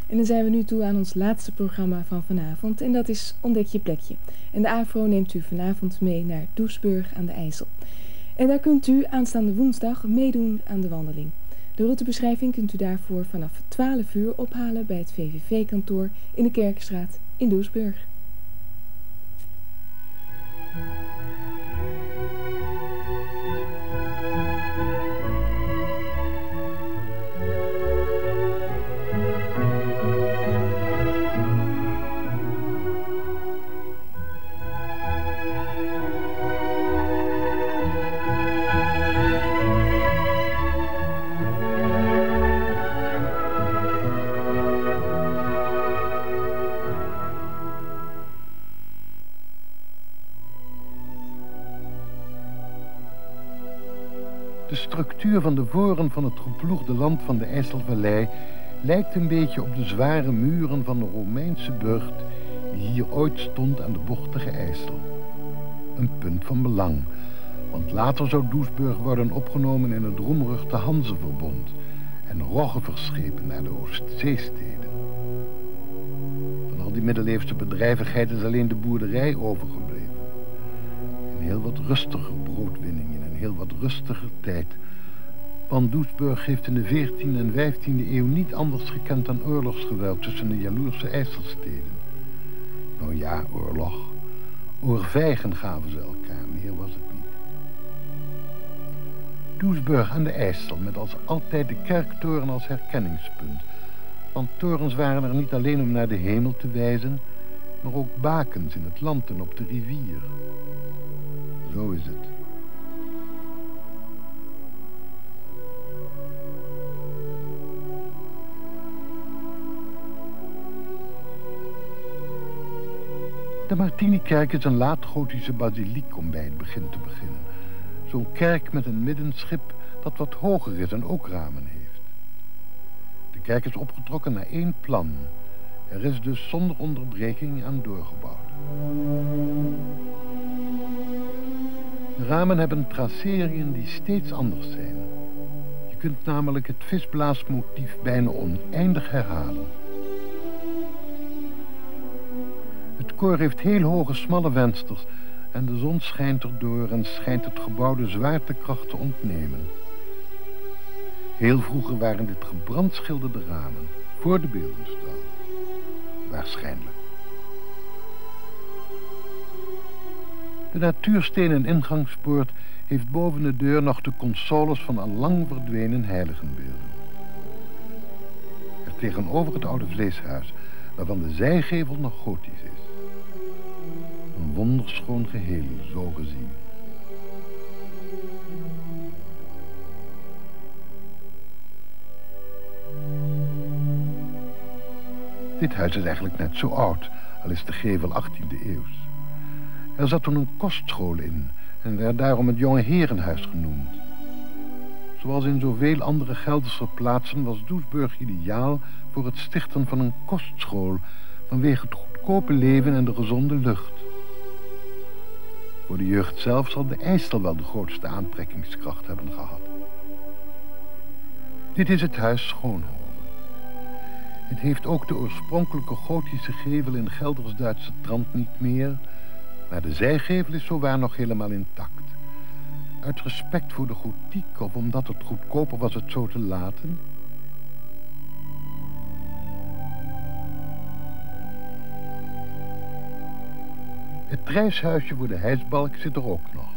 En dan zijn we nu toe aan ons laatste programma van vanavond en dat is Ontdek je plekje. En de AVRO neemt u vanavond mee naar Doesburg aan de IJssel. En daar kunt u aanstaande woensdag meedoen aan de wandeling. De routebeschrijving kunt u daarvoor vanaf 12 uur ophalen bij het VVV-kantoor in de Kerkenstraat in Doesburg. De structuur van de voren van het geploegde land van de IJsselvallei lijkt een beetje op de zware muren van de Romeinse burcht die hier ooit stond aan de bochtige IJssel. Een punt van belang, want later zou Doesburg worden opgenomen in het roemruchte Hanzeverbond en Rogge verschepen naar de Oostzeesteden. Van al die middeleeuwse bedrijvigheid is alleen de boerderij overgebleven. Een heel wat rustiger broodwinning in een heel wat rustiger tijd. Want Doesburg heeft in de 14e en 15e eeuw niet anders gekend dan oorlogsgeweld tussen de jaloerse IJsselsteden. Nou ja, oorlog. Oorvijgen gaven ze elkaar, meer was het niet. Doesburg aan de IJssel met als altijd de kerktoren als herkenningspunt. Want torens waren er niet alleen om naar de hemel te wijzen, maar ook bakens in het land en op de rivier. Zo is het. De Martinikerk is een laatgotische basiliek om bij het begin te beginnen. Zo'n kerk met een middenschip dat wat hoger is en ook ramen heeft. De kerk is opgetrokken naar één plan. Er is dus zonder onderbreking aan doorgebouwd. De ramen hebben traceringen die steeds anders zijn. Je kunt namelijk het visblaasmotief bijna oneindig herhalen. Het koor heeft heel hoge smalle vensters en de zon schijnt erdoor en schijnt het gebouw de zwaartekracht te ontnemen. Heel vroeger waren dit gebrandschilderde ramen, voor de beeldenstijl. Waarschijnlijk. De natuurstenen ingangspoort heeft boven de deur nog de consoles van al lang verdwenen heiligenbeelden. Er tegenover het oude vleeshuis, waarvan de zijgevel nog gotisch is. Een wonderschoon geheel, zo gezien. Dit huis is eigenlijk net zo oud, al is de gevel 18e eeuws. Er zat toen een kostschool in en werd daarom het Jonge Herenhuis genoemd. Zoals in zoveel andere Gelderse plaatsen was Doesburg ideaal voor het stichten van een kostschool vanwege het goedkope leven en de gezonde lucht. Voor de jeugd zelf zal de IJssel wel de grootste aantrekkingskracht hebben gehad. Dit is het huis Schoonhoven. Het heeft ook de oorspronkelijke gotische gevel in Gelders-Duitse trant niet meer, maar de zijgevel is zowaar nog helemaal intact. Uit respect voor de gotiek of omdat het goedkoper was het zo te laten. Het trijshuisje voor de hijsbalk zit er ook nog.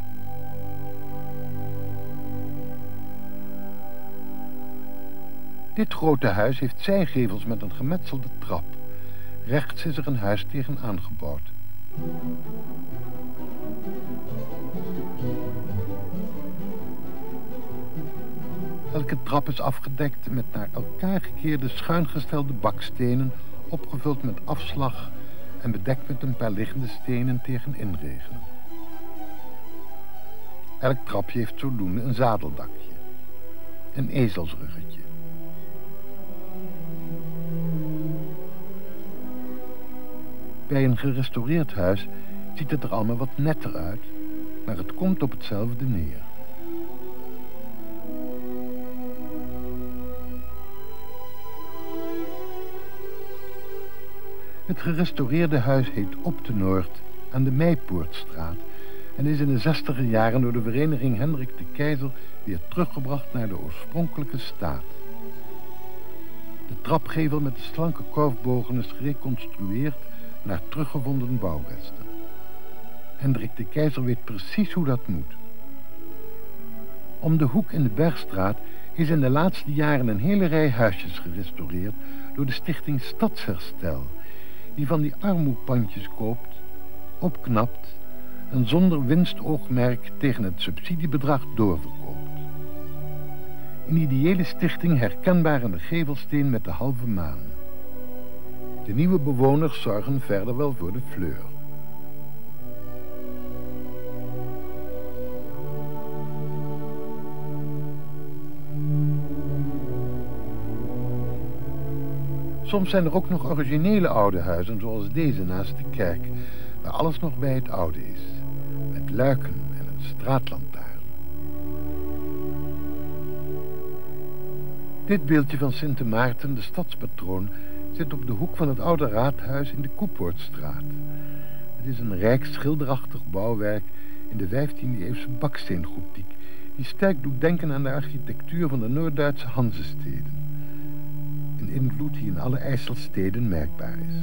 Dit grote huis heeft zijgevels met een gemetselde trap. Rechts is er een huis tegenaan gebouwd. Elke trap is afgedekt met naar elkaar gekeerde schuingestelde bakstenen, opgevuld met afslag en bedekt met een paar liggende stenen tegen inregen. Elk trapje heeft zodoende een zadeldakje, een ezelsruggetje. Bij een gerestaureerd huis ziet het er allemaal wat netter uit, maar het komt op hetzelfde neer. Het gerestaureerde huis heet Op de Noord aan de Meipoortstraat en is in de 60er jaren door de vereniging Hendrik de Keizer weer teruggebracht naar de oorspronkelijke staat. De trapgevel met de slanke korfbogen is gereconstrueerd naar teruggevonden bouwresten. Hendrik de Keizer weet precies hoe dat moet. Om de hoek in de Bergstraat is in de laatste jaren een hele rij huisjes gerestaureerd door de stichting Stadsherstel, die van die armoepandjes koopt, opknapt en zonder winstoogmerk tegen het subsidiebedrag doorverkoopt. Een ideële stichting herkenbaar aan de gevelsteen met de halve maan. De nieuwe bewoners zorgen verder wel voor de fleur. Soms zijn er ook nog originele oude huizen zoals deze naast de kerk, waar alles nog bij het oude is, met luiken en een straatlantaarn. Dit beeldje van Sint Maarten, de stadspatroon, zit op de hoek van het oude raadhuis in de Koepoortstraat. Het is een rijk schilderachtig bouwwerk in de 15e-eeuwse baksteengotiek, die sterk doet denken aan de architectuur van de Noord-Duitse Hanzesteden. Een invloed die in alle IJsselsteden merkbaar is.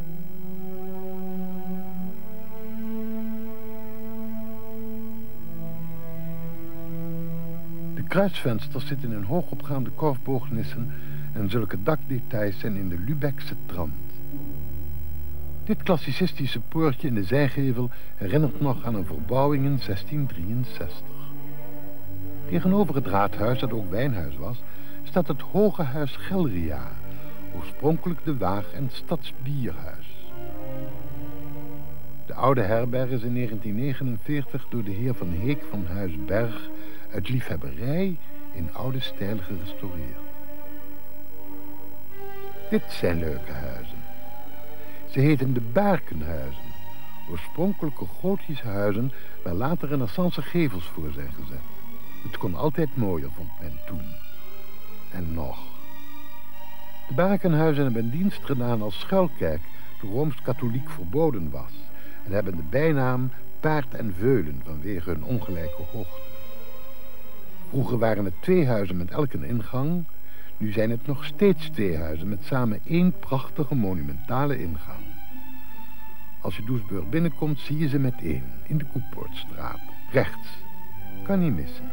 De kruisvensters zitten in hoogopgaande korfboognissen en zulke dakdetails zijn in de Lübeckse trant. Dit klassicistische poortje in de zijgevel herinnert nog aan een verbouwing in 1663. Tegenover het raadhuis, dat ook wijnhuis was, staat het Hoge Huis Gelria, oorspronkelijk de Waag- en Stadsbierhuis. De oude herberg is in 1949 door de heer Van Heek van Huis Berg uit liefhebberij in oude stijl gerestaureerd. Dit zijn leuke huizen. Ze heten de Baarkenhuizen, oorspronkelijke gotische huizen waar later renaissance gevels voor zijn gezet. Het kon altijd mooier, vond men toen. En nog. De Baarkenhuizen hebben een dienst gedaan als schuilkerk, toen Rooms-Katholiek verboden was, en hebben de bijnaam Paard en Veulen vanwege hun ongelijke hoogte. Vroeger waren het 2 huizen met elk een ingang, nu zijn het nog steeds 2 huizen met samen 1 prachtige monumentale ingang. Als je Doesburg binnenkomt, zie je ze meteen in de Koepoortstraat, rechts. Kan niet missen.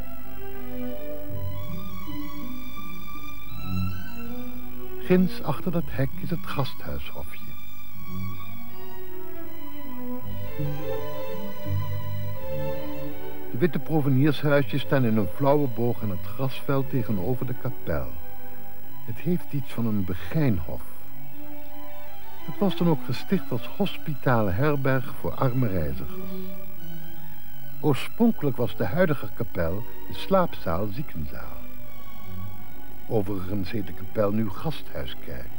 Ginds achter dat hek is het gasthuishofje. De witte proveniershuisjes staan in een flauwe boog aan het grasveld tegenover de kapel. Het heeft iets van een begijnhof. Het was dan ook gesticht als hospitale herberg voor arme reizigers. Oorspronkelijk was de huidige kapel de slaapzaal ziekenzaal. Overigens heet de kapel nu Gasthuiskerk.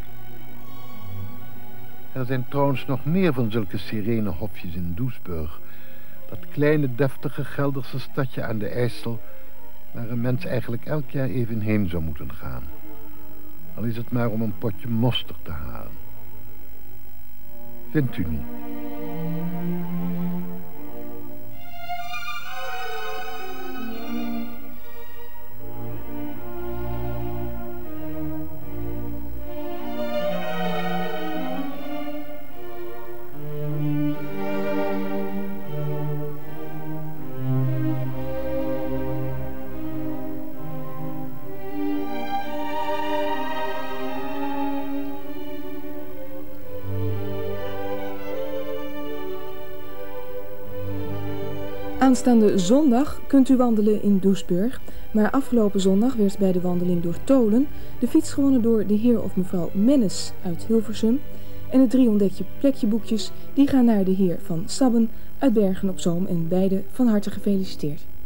Er zijn trouwens nog meer van zulke serene hofjes in Doesburg. Dat kleine, deftige Gelderse stadje aan de IJssel, waar een mens eigenlijk elk jaar even heen zou moeten gaan. Al is het maar om een potje mosterd te halen. Vindt u niet? Aanstaande zondag kunt u wandelen in Doesburg, maar afgelopen zondag werd bij de wandeling door Tolen de fiets gewonnen door de heer of mevrouw Mennes uit Hilversum en de 3 ontdekje plekjeboekjes die gaan naar de heer van Sabben uit Bergen op Zoom en beide van harte gefeliciteerd.